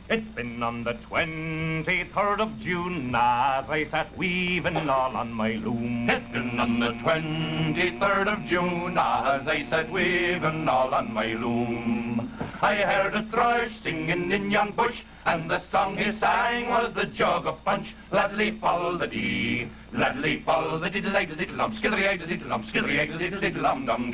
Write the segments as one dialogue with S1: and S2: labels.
S1: It's been on the 23rd of June as I sat weaving all on my loom.
S2: It's been on the 23rd of June as I sat weaving all on my loom. I heard a thrush singing in yon bush, and the song he sang was the jug of punch. Ladly fall the dee, ladly fall the diddle-diddle-diddle-dum, skiddery-diddle-diddle-dum, skiddery-diddle-diddle-dum, dum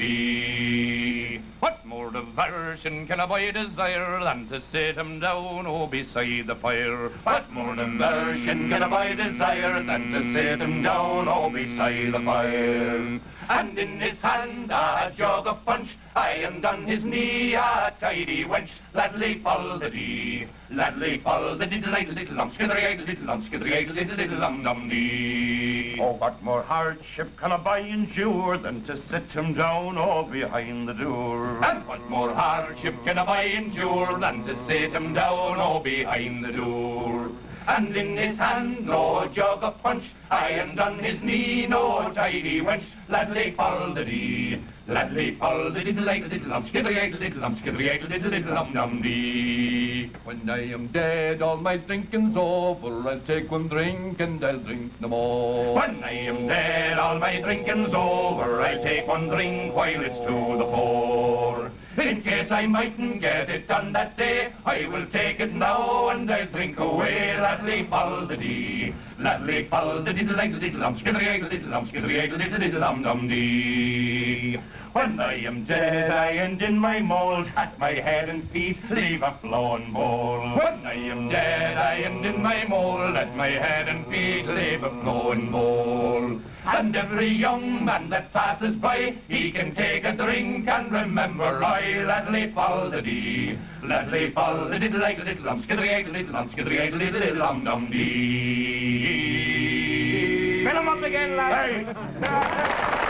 S2: dee. What more diversion can a boy desire than to sit him down, oh, beside the fire? What more diversion can a boy desire than to sit him down, oh, beside the fire? And in his hand a jug of punch, aye, and on his knee a tidy wench. Ladly fall the dee, ladly fall the diddle-diddle-diddle-dum, skiddery-diddle-diddle-dum, skiddery-diddle-diddle-dum, dum dee.
S1: Oh, what more hardship can a boy endure than to sit him down all behind the door?
S2: And what more hardship can a boy endure than to sit him down all behind the door? And in his hand no jug of punch, aye, and on his knee no tidy wench. Ladly fall the dee, ladly fall the diddle-diddle-diddle-dum, skiddery-diddle-diddle-dum, skiddery-diddle-diddle-dum, dum dee. When I am dead, all my drinking's over. I'll take one drink and I'll drink no more. When I am dead, all my drinking's over. I'll take one drink while it's to the fore. In case I mightn't get it done that day, I will take it now and I'll drink away. Ladly fall the dee, ladly fall the diddle-diddle-diddle-dum, skiddery-diddle-diddle-dum, skiddery-diddle-diddle-dum, dum dee. When I am dead, I end in my mould, at my head and feet leave a flowing bowl. When I am dead, I end in my mould, at my head and feet leave a flowing bowl. And every young man that passes by, he can take a drink and remember I. Ladly fall the dee, ladly fall the diddle-diddle-diddle-dum, skiddery-diddle-diddle-dum, skiddery-diddle-diddle-dum, dum dee.
S1: Fill 'em up again, lad.